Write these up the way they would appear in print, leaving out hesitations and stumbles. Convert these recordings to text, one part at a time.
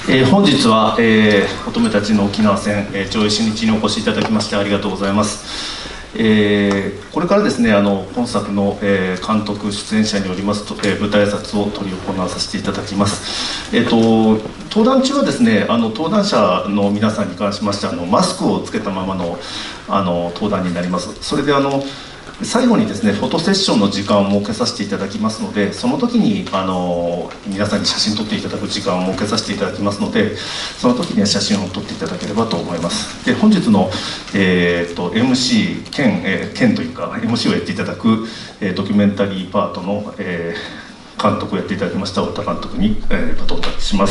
本日は、乙女たちの沖縄戦、上映初日にお越しいただきましてありがとうございます。これからですね、本作の、監督出演者によりますと、舞台挨拶を執り行わさせていただきます。登壇中はですね、登壇者の皆さんに関しましてマスクをつけたままの登壇になります。それで最後にですねフォトセッションの時間を設けさせていただきますので、その時に皆さんに写真撮っていただく時間を設けさせていただきますので、その時には写真を撮っていただければと思います。で、本日の、MC 兼というか MC をやっていただく、ドキュメンタリーパートの、監督をやっていただきました太田監督に、バトンタッチします。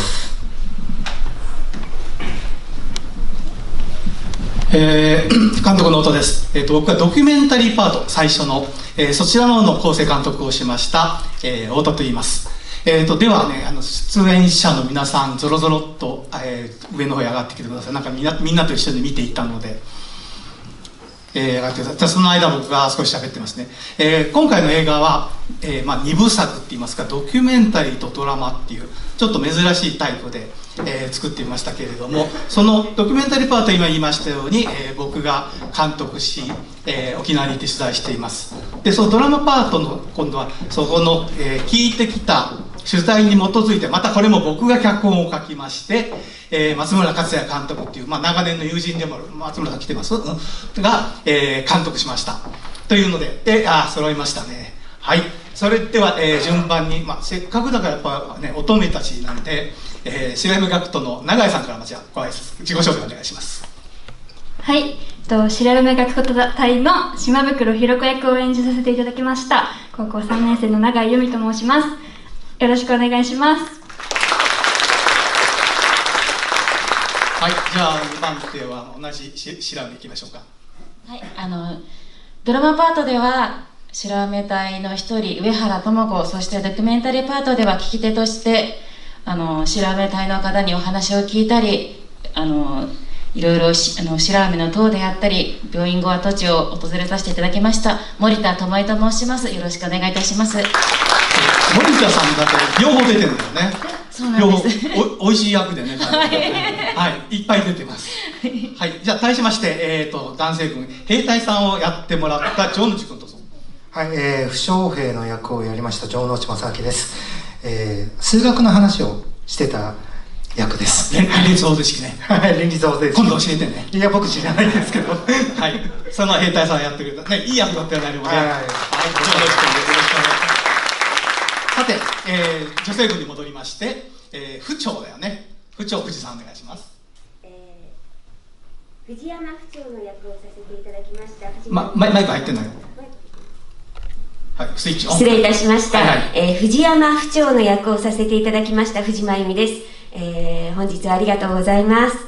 監督の音です。僕はドキュメンタリーパート最初の、そちらの構成監督をしました、太田と言います。ではね、出演者の皆さんぞろぞろっと、上の方に上がってきてください。なんかみんなと一緒に見ていったので、上がってください。じゃあその間僕が少し喋ってますね。今回の映画は、2部作って言いますか、ドキュメンタリーとドラマっていうちょっと珍しいタイプで作ってみましたけれども、そのドキュメンタリーパート、今言いましたように、僕が監督し、沖縄に行って取材しています。で、そのドラマパートの今度はそこの、聞いてきた取材に基づいて、またこれも僕が脚本を書きまして、松村克也監督っていう、長年の友人でも松村さん来てます、が、監督しましたというので、揃いましたね。はい、それでは、順番に、せっかくだからやっぱね乙女たちなんで、白山学徒の永井さんからじゃあご挨拶、自己紹介お願いします。 はい、白梅学徒隊の島袋ひろ子役を演じさせていただきました高校3年生の永井由美と申します。よろしくお願いします。 はい、じゃあ2番手は同じ白梅いきましょうか。 はい、ドラマパートでは白梅隊の一人上原智子、そしてドキュメンタリーパートでは聞き手として白梅隊の方にお話を聞いたり、いろいろ白梅の塔であったり病院後跡地を訪れさせていただきました森田智恵と申します。よろしくお願いいたします。 森田さんだって両方出てるんだよね。 そうなんです。 おいしい役でね、はい、いっぱい出てます。はい、じゃあ対しまして、男性軍兵隊さんをやってもらった城之君とぞ。 はい、負傷兵の役をやりました城之正明です。数学の話をしてた役です。 連立方程式ね。 はい、連立方程式。 今度教えてね。 いや、僕知らないですけど。 はい、その兵隊さんやってくれたね、いい役だったよね、あれもね。はい、よろしくお願いします。さて、女性軍に戻りまして、府長だよね。府長、藤さんお願いします。 藤山府長の役をさせていただきました。 マイク入ってんのよ。はい、スイッチオン。 失礼いたしました。藤山府長の役をさせていただきました藤真由美です。本日はありがとうございます。よろしくお願いします。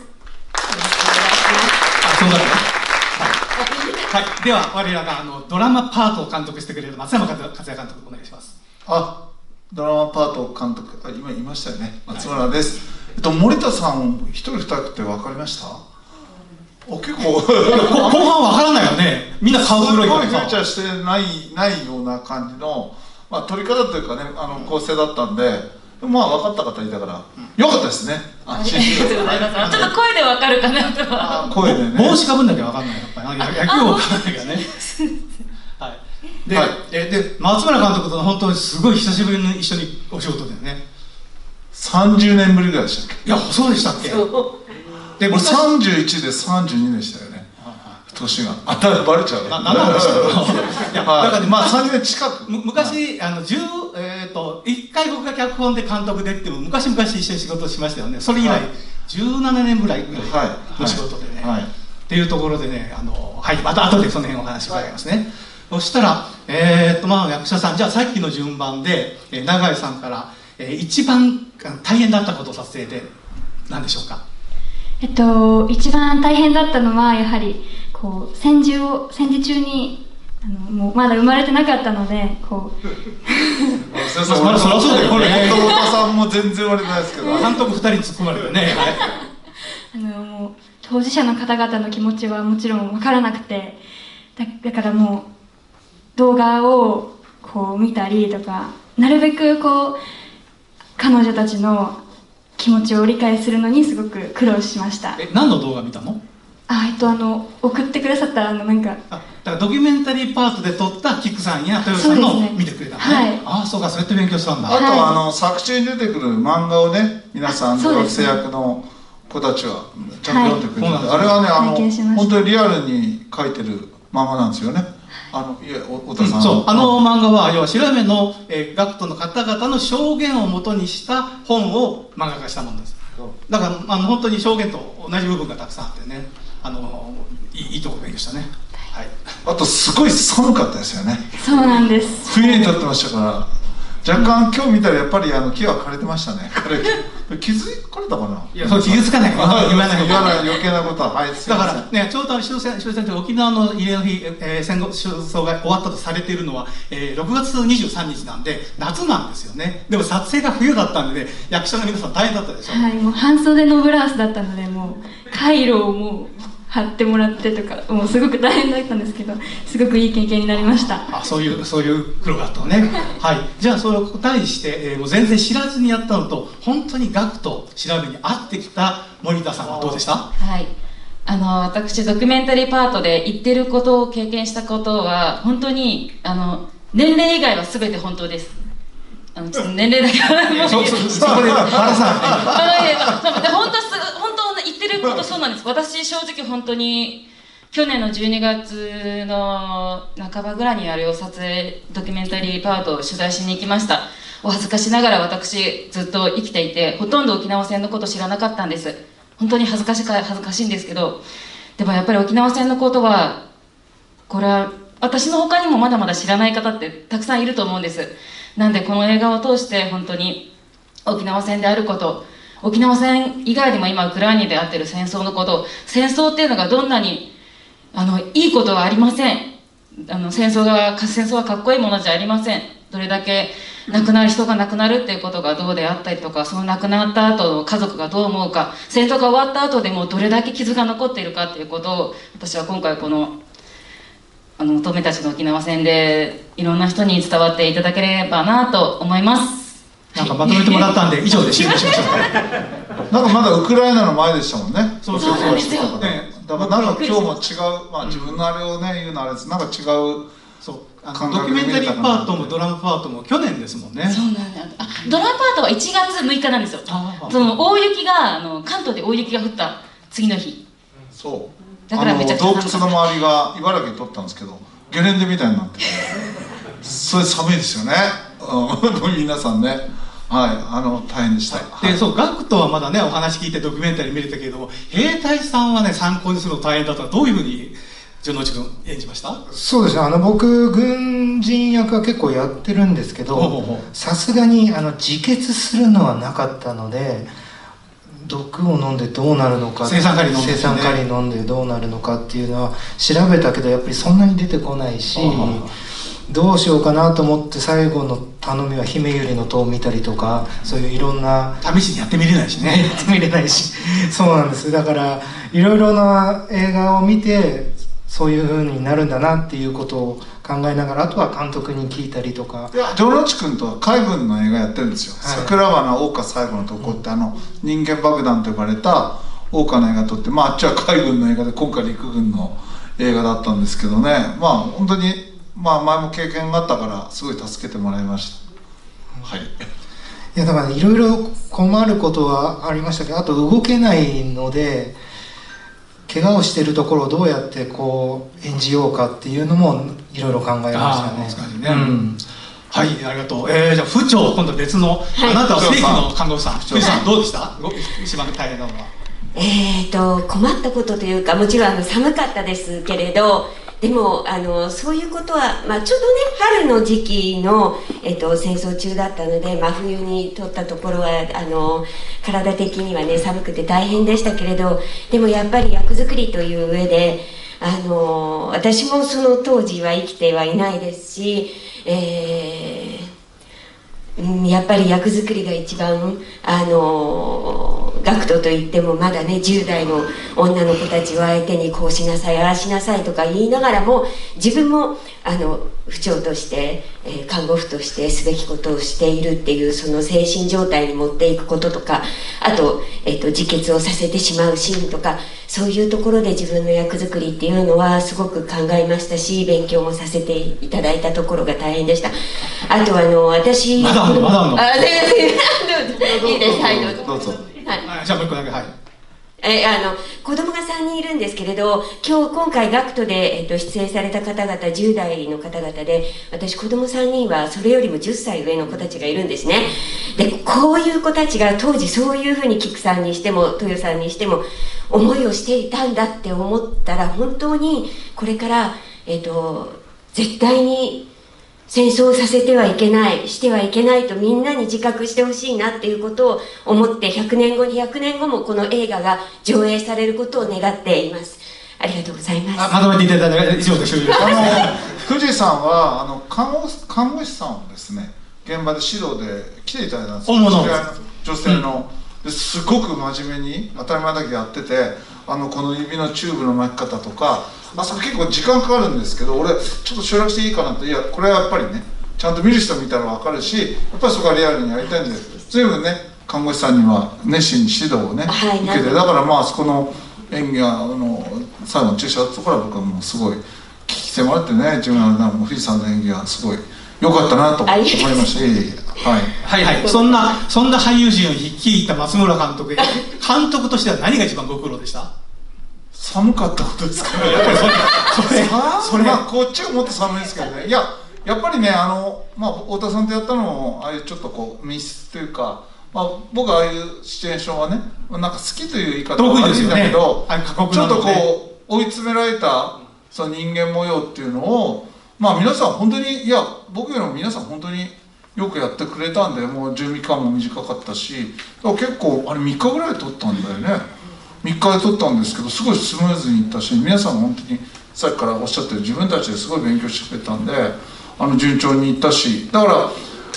そんなのね。はい、では我らがドラマパートを監督してくれる松山克也監督お願いします。 ドラマパート監督、今言いましたよね、松村です。森田さん一人二人って分かりました？結構後半分からないよね。みんな顔黒いからさ。 フューチャーしてないような感じの、撮り方というかね、構成だったんで、分かった方いたから、よかったですね。 ありがとうございます。ちょっと声で分かるかなとは。 声でね。 帽子かぶんなきゃ分かんない。やっぱり野球をかぶんなきゃね。はい。で松村監督と本当にすごい久しぶりに一緒にお仕事だよね。 30年ぶりぐらいでしたっけ？ いや、そうでしたっけ？ でも31で32でしたよね。年がバレちゃう。 何の話だろう。いや、だから 30年近く。 昔1回僕が脚本で監督でっても昔々一緒に仕事しましたよね。それ以来17年ぐらいの仕事でね。っていうところでね、はい、また後でその辺お話伺いますね。そしたら役者さん、じゃあさっきの順番で永井さんから一番大変だったことを撮影で何でしょうか？ 一番大変だったのはやはり戦時中にもうまだ生まれてなかったのでそりゃそうだよね。太田さんも全然悪くないですけど、 監督2人突っ込まれてね。 もう当事者の方々の気持ちはもちろん分からなくて、だからもう動画を見たりとか、なるべく彼女たちの気気持ちを理解するのにすごく苦労しました。 何の動画見たの？ 送ってくださったなんか、 だからドキュメンタリーパートで撮ったキックさんや豊さんの見てくれたのね。はい、そうか、そうやって勉強したんだ。 あとは作中に出てくる漫画をね、皆さん学生役の子たちはちゃんと読んでくれて、あれはね本当にリアルに描いてる漫画なんですよね。太田さん、 そう、漫画は要は白目の学徒の方々の証言をもとにした本を漫画化したものです。だから本当に証言と同じ部分がたくさんあってね、いいとこ勉強したね。はい。 あとすごい寒かったですよね。 そうなんです。 冬に撮ってましたから、若干今日見たらやっぱり木は枯れてましたね。気づかれたかな。 いや、そう、気づかない。言わない余計なことは。はい。 だからね、ちょうど終戦って沖縄の慰霊の日、戦後戦争が終わったとされているのは、6月23日なんで夏なんですよね。でも撮影が冬だったんで、役者の皆さん大変だったでしょ。 はい、もう半袖のブラウスだったので、もうカイロをもう貼ってもらってとか、もうすごく大変だったんですけど、すごくいい経験になりました。 そういう苦労があったのね。はい。じゃあそれを対して、もう全然知らずにやったのと、本当に学と調べに合ってきた森田さんはどうでした？ はい。私ドキュメンタリーパートで言ってることを経験したことは本当に年齢以外は全て本当です。ちょっと年齢だけはそこでバラさない本当言ってることそうなんです。私正直本当に去年の12月の半ばぐらいに撮影ドキュメンタリーパートを取材しに行きました。お恥ずかしながら私ずっと生きていてほとんど沖縄戦のこと知らなかったんです。本当に恥ずかしいんですけど、でもやっぱり沖縄戦のことはこれは私の他にもまだまだ知らない方ってたくさんいると思うんです。なんでこの映画を通して本当に沖縄戦であること、沖縄戦以外でも今ウクライナであっている戦争のこと、戦争っていうのがどんなにいいことはありません。戦争はかっこいいものじゃありません。どれだけ人が亡くなるっていうことがどうであったりとか、その亡くなった後の家族がどう思うか、戦争が終わった後でもどれだけ傷が残っているかっていうことを、私は今回この乙女たちの沖縄戦でいろんな人に伝わっていただければなと思います。 なんかまとめてもらったんで以上で終了しましょう。 なんかまだウクライナの前でしたもんね。 そうなんですよ。 だからなんか今日も違う、自分のあれをね言うのあれです。なんか違う。 そうドキュメンタリーパートもドラマパートも去年ですもんね。 そうなんだ。ドラマパートは1月6日なんですよ。その大雪が関東で大雪が降った次の日。 そう。 だからめちゃくちゃ洞窟の周りが茨城で撮ったんですけど、ゲレンデみたいになってて、それ寒いですよね。皆さんね。はい、大変でした。 で、そう、ガクトはまだね、お話聞いてドキュメンタリー見れたけれども、兵隊さんはね、参考にするの大変だったら、どういうふうに城之内君演じました？ そうですね、僕軍人役は結構やってるんですけど、さすがに自決するのはなかったので、毒を飲んでどうなるのか、 青酸カリ飲んでどうなるのかっていうのは調べたけど、やっぱりそんなに出てこないし、どうしようかなと思って最後の頼みは姫百合の塔を見たりとか、そういういろんな試しにやってみれないしね。 やってみれないしそうなんです。だからいろいろな映画を見てそういう風になるんだなっていうことを考えながら、あとは監督に聞いたりとか。 城之内君とは海軍の映画やってるんですよ、桜花桜花最後のとこって、人間爆弾と呼ばれた桜花の映画撮って、あっちは海軍の映画で今回陸軍の映画だったんですけどね、本当に前も経験があったからすごい助けてもらいました。はい。 いやだからいろいろ困ることはありましたけど、あと動けないので怪我をしているところをどうやって演じようかっていうのもいろいろ考えましたね。 はい、ありがとう。じゃあ府長、今度別の、あなたは正規の看護師さん、府長さんどうでした？一番大変なのは。 困ったことというか、もちろん寒かったですけれど、でもそういうことは、ちょうどね春の時期の、戦争中だったので、真冬に撮ったところは体的にはね寒くて大変でしたけれど、でもやっぱり役作りという上で私もその当時は生きてはいないですし、やっぱり役作りが一番学徒といってもまだね10代の女の子たちを相手にこうしなさいああしなさいとか言いながらも、自分も婦長として、看護婦としてすべきことをしているっていう、その精神状態に持っていくこととか、あと、自決をさせてしまうシーンとか、そういうところで自分の役作りっていうのはすごく考えましたし、勉強もさせていただいたところが大変でした。あと私まだあんのあ、いいです、はい、どうぞ。 はい、じゃあもう一個だけ、はい。 子供が3人いるんですけれど、今回学徒で、出演された方々10代の方々で、私子供3人はそれよりも10歳上の子たちがいるんですね。でこういう子たちが当時そういうふうに菊さんにしても豊さんにしても思いをしていたんだって思ったら、本当にこれから、絶対に戦争をさせてはいけない、してはいけないとみんなに自覚してほしいなっていうことを思って、100年後200年後もこの映画が上映されることを願っています。ありがとうございます。 まとめていただいて以上で終了です。 富士さんは看護師さんをですね、現場で指導で来ていただいたんですよ。女性の、すごく真面目に当たり前だけやってて、この指のチューブの巻き方とか、そこ結構時間かかるんですけど、俺ちょっと省略していいかなって、いやこれはやっぱりねちゃんと見る人見たら分かるし、やっぱりそこはリアルにやりたいんで、随分ね看護師さんには熱心に指導をね、はい、受けて、だからそこの演技が最後の注射だったところは僕はもうすごい聞きてもらってね、自分の富士山の演技がすごい良かったなと思いました。 はいはい、そんな俳優陣を率いた松村監督、監督としては何が一番ご苦労でした？ 寒かったことですかね。それはこっちがもっと寒いですけどね。いややっぱりね太田さんとやったのもああいうちょっとこう密室というか、僕はああいうシチュエーションはねなんか好きという言い方は悪いんだけど、ちょっとこう追い詰められたその人間模様っていうのを皆さん本当に、いや僕よりも皆さん本当によくやってくれたんで、もう準備期間も短かったし、結構あれ3日ぐらいで撮ったんだよね。3日で撮ったんですけど、すごいスムーズにいったし、皆さん本当にさっきからおっしゃってる自分たちですごい勉強してくれたんで、順調にいったし、だからやっ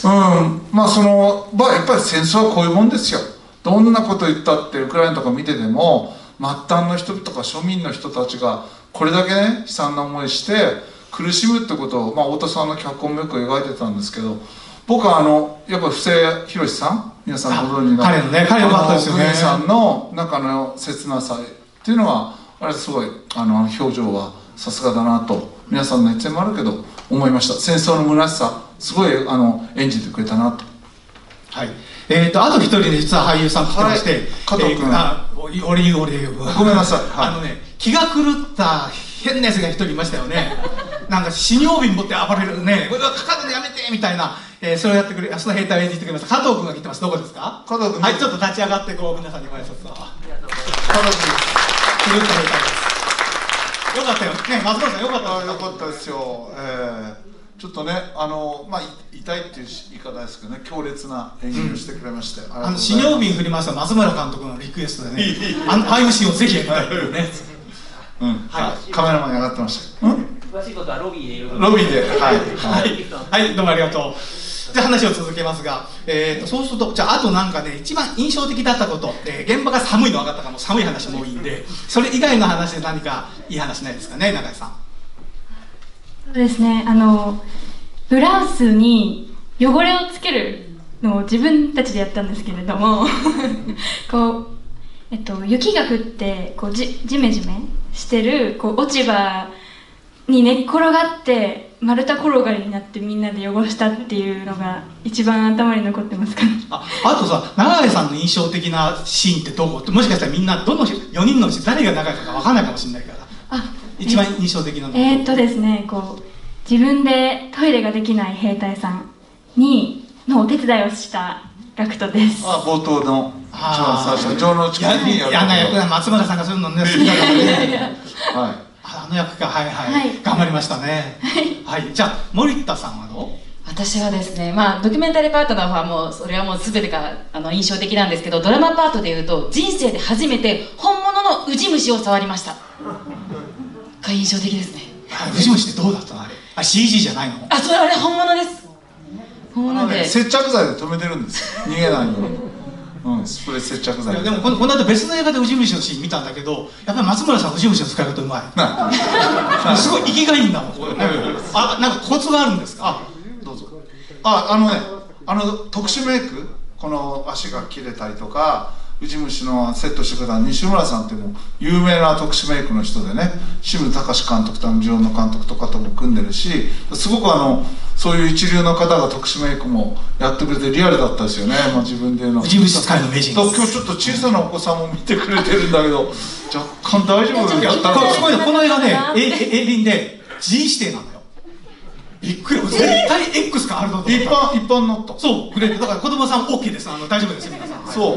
ぱり戦争はこういうもんですよ。どんなこと言ったってウクライナとか見てても、末端の人とか庶民の人たちがこれだけね悲惨な思いして苦しむってことを、太田さんの脚本もよく描いてたんですけど、僕はやっぱ布施宏さん、皆さんご存知の彼良かったですよね。 富士山の中の切なさっていうのはあれすごい表情はさすがだなと、皆さんの熱演もあるけど思いました。戦争の虚しさすごい演じてくれたなと。 はい。あと一人で実は俳優さん来てまして、 加藤君。 俺言うごめんなさい。 気が狂った変なやつが一人いましたよね。なんか死尿瓶持って暴れるね、かかるのやめてみたいな、それをやってくれ、その兵隊を演じてくれました加藤君が来てます。どこですか？ 加藤君。 はい、ちょっと立ち上がって皆さんにご挨拶を。加藤君、狂った兵隊です。よかったよね、松村さんよかった。 よかったですよ。ちょっとね痛いっていう言い方ですけどね、強烈な演技をしてくれまして、 死尿瓶振りました松村監督のリクエストでね、ああいうシーンをぜひやりたいというね。 カメラマンに上がってました。 詳しいことはロビーでいろいろ。 ロビーで、 はい、どうもありがとう。じゃあ話を続けますが、そうすると、じゃああとなんかね、一番印象的だったこと、現場が寒いの分かったかも、寒い話も多いんで、それ以外の話で何かいい話ないですかね、中井さん。 そうですね、ブラウスに汚れをつけるのを自分たちでやったんですけれども雪が降ってジメジメしてる落ち葉に寝っ転がって丸太転がりになってみんなで汚したっていうのが一番頭に残ってますかね。 あとさ、永井さんの印象的なシーンってどこって、もしかしたらみんなどの4人のうち誰が永井さんか分からないかもしれないから、一番印象的なのですね、自分でトイレができない兵隊さんのお手伝いをした学徒です。 冒頭の一番最初、城之内君に嫌な役だ、松村さんがするのね、好きだからね。あの役か、頑張りましたね。はい、じゃあ森田さんはどう？ 私はですね、ドキュメンタリーパートの方はそれはもう全てが印象的なんですけど、ドラマパートでいうと人生で初めて本物のウジ虫を触りましたが印象的ですね。 ウジ虫ってどうだったの？あれ CG じゃないの？ それあれ本物です。本物で接着剤で留めてるんですよ、逃げないように。 スプレー接着剤。 でもこの間別の映画でウジ虫のシーン見たんだけど、やっぱり松村さんウジ虫の使い方うまい。すごい生きがいいんだもん。なんかコツがあるんですか？ どうぞ。特殊メイク、この足が切れたりとかウジ虫のセットしてくれた西村さんってもう有名な特殊メイクの人でね、志村隆監督とジオンの監督とかとも組んでるし、すごくそういう一流の方が特殊メイクもやってくれてリアルだったですよね。自分でウジ虫使いの名人です。 今日ちょっと小さなお子さんも見てくれてるんだけど、若干大丈夫やったの？ すごいね、この映画ね、映倫で G 指定なんだよ。びっくり。絶対 X か R だと思った。 一般ノット。 そう、グレードだから子供さん OK です。大丈夫ですよ皆さん。 そう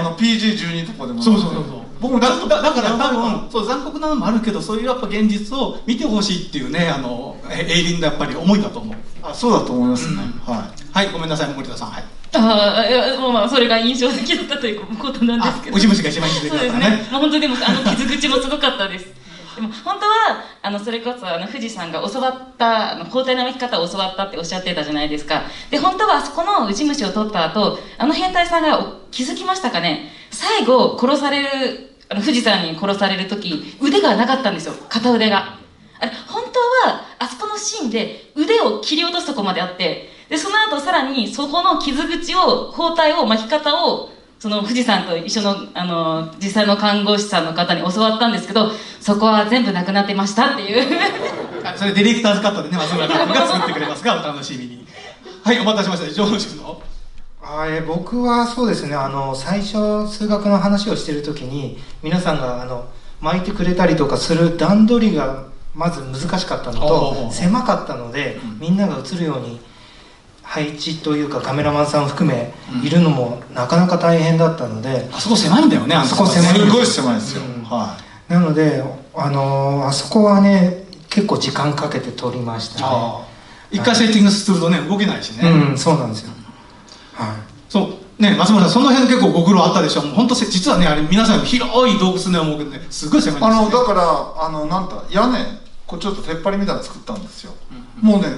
、PG12 とかでも。 そう。僕もだから多分そう残酷なのもあるけど、そういうやっぱ現実を見てほしいっていうね、映倫のやっぱり思いだと思う。 そうだと思いますね。 はい、ごめんなさい森田さん。はい。 それが印象的だったということなんですけど。 ウジ虫が一番印象的だったね。 そうですね。本当でも傷口もすごかったです。でも本当はそれこそ藤さんが教わった包帯の巻き方を教わったっておっしゃってたじゃないですか。で本当はあそこのウジ虫を取った後、変態さんが気づきましたかね。最後殺される藤さんに殺される時腕がなかったんですよ、片腕が。本当はあそこのシーンで腕を切り落とすとこまであって、でその後さらにそこの傷口を包帯を巻き方をその藤さんと一緒の実際の看護師さんの方に教わったんですけど、そこは全部なくなってましたっていうそれディレクターズカットでね、松村監督が作ってくれますがお楽しみに。はい、お待たせしました。上司の僕はそうですね、最初数学の話をしている時に皆さんが巻いてくれたりとかする段取りがまず難しかったのと狭かったので、みんなが映るように配置というかカメラマンさん含めいるのもなかなか大変だったので、 あそこ狭いんだよね。 そこ狭い、 すごい狭いですよ。 なのであそこはね結構時間かけて撮りましたね。 一回セッティングするとね動けないしね。 そうなんですよ。 そうね、松村さんその辺結構ご苦労あったでしょ。本当実はね、あれ皆さん広い洞窟ね思うけどね、すごい狭いんですよ、ね。 だから屋根ちょっと出っ張りみたいなの作ったんですよ。もうね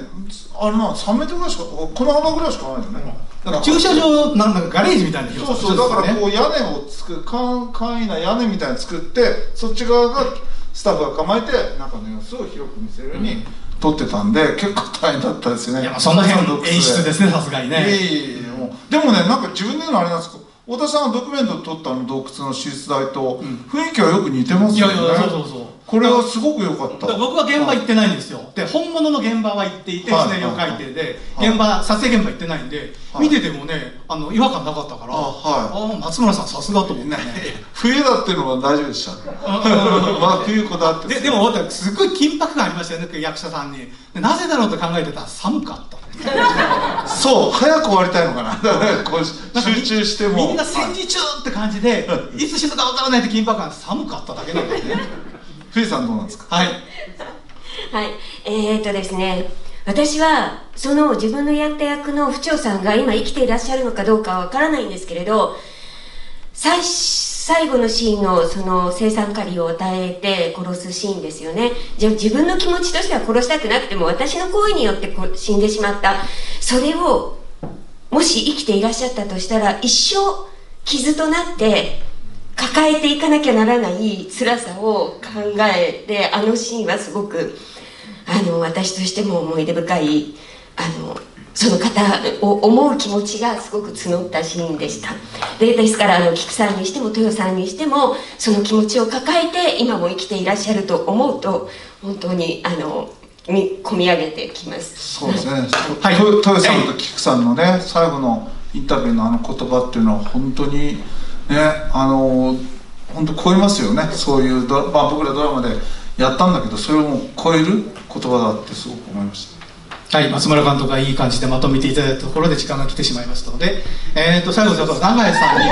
3メートルぐらいしか、この幅ぐらいしかないよね。 だから駐車場なんだかガレージみたいな広さ。 そうだからこう屋根を簡易な屋根みたいに作って、そっち側がスタッフが構えて中の様子を広く見せるように撮ってたんで、結構大変だったですよね。 いや、その辺演出ですね、さすがにね。 でもね、なんか自分で言うのあれなんですけど、太田さんがドキュメントで撮った洞窟の手術台と雰囲気はよく似てますよね。 そうこれはすごく良かった。 僕は現場行ってないんですよ。で本物の現場は行っていて、シナリオ書いてで撮影現場行ってないんで、見ててもね違和感なかったから、松村さんさすがと思ってね。 冬だっていうのは大丈夫でした。冬こだわって。 でもすごい緊迫感ありましたよね、役者さんに。なぜだろうと考えてたら寒かった。 そう、早く終わりたいのかな。こう集中してもみんな戦時中って感じで、いつ死ぬか分からないって緊迫感、寒かっただけなんですね。 冬さんどうなんですか？ はい。 ですね、私はその自分のやった役の府長さんが今生きていらっしゃるのかどうかは分からないんですけれど、最後のシーンのその青酸カリを与えて殺すシーンですよね。じゃあ自分の気持ちとしては殺したくなくても、私の行為によって死んでしまった。それをもし生きていらっしゃったとしたら、一生傷となって抱えていかなきゃならない辛さを考えて、シーンはすごく私としても思い出深いその方を思う気持ちがすごく募ったシーンでした。ですから菊さんにしても豊さんにしてもその気持ちを抱えて今も生きていらっしゃると思うと、本当に込み上げてきます。 そうですね、豊さんと菊さんのね最後のインタビューの言葉っていうのは本当にね、本当超えますよね。そういう僕らドラマでやったんだけど、それをもう超える言葉だってすごく思いました。 はい、松村監督がいい感じでまとめていただいたところで時間が来てしまいましたので、最後ちょっと永井さんに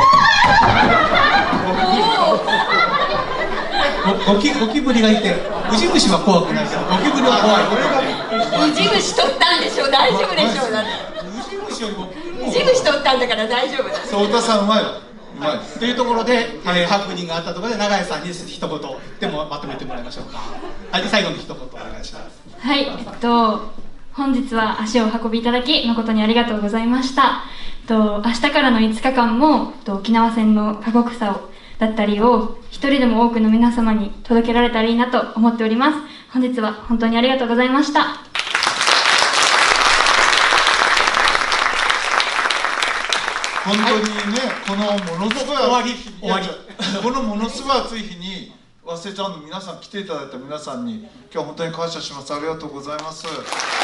ゴキブリがいて、ウジ虫は怖くないけどゴキブリは怖い。 ウジ虫取ったんでしょ、大丈夫でしょう。だってウジ虫よりゴキブリウジ虫取ったんだから大丈夫だ。 そう、太田さんうまいわ。 というところで、ハプニングがあったところで永井さんに一言でもまとめてもらいましょうか。はい、最後の一言お願いします。 はい、 本日は足をお運びいただき誠にありがとうございました。明日からの5日間も沖縄戦の過酷さだったりを一人でも多くの皆様に届けられたらいいなと思っております。本日は本当にありがとうございました。 本当にね、このものすごい終わりこのものすごい暑い日に早稲ちゃんの皆さん、来ていただいた皆さんに今日は本当に感謝します。ありがとうございます。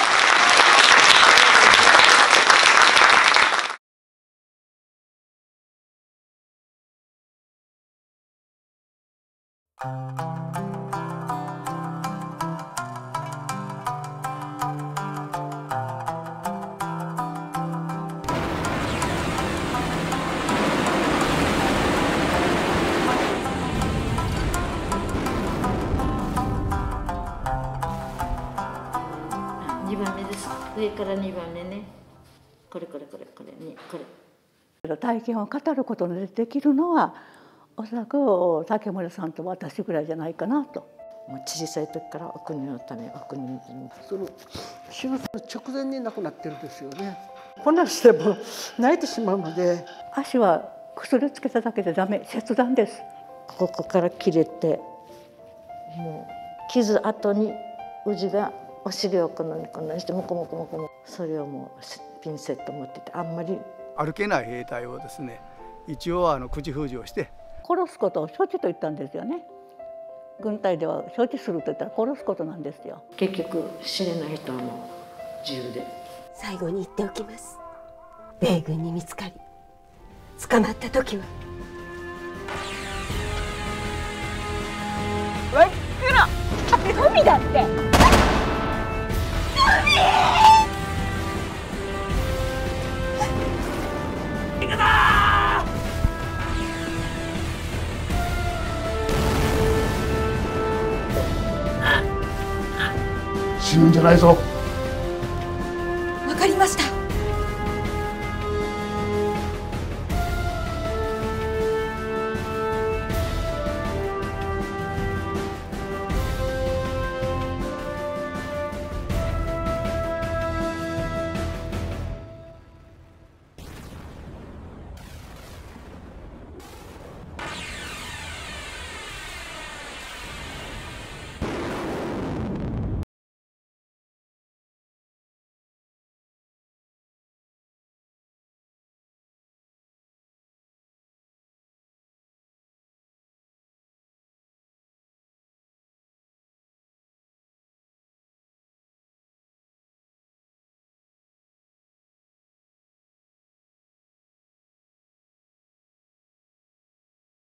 2番目です。上から2番目ね。これにこれ。体験を語ることのできるのはおそらく竹村さんと私ぐらいじゃないかなと。 もう小さい時からお国のためお国のためその手術直前に亡くなってるんですよね。こんなしても泣いてしまうので。 足は薬つけただけでダメ、切断です。 ここから切れてもう傷跡にうじがお尻をこんなにしてもこもこもこも、それをもうピンセット持っててあんまり歩けない兵隊をですね、一応口封じをして殺すことを処置と言ったんですよね。軍隊では処置すると言ったら殺すことなんですよ。 結局死ねない人はもう自由で。 最後に言っておきます。米軍に見つかり捕まった時は真っ暗、海だって。 死ぬんじゃないぞ。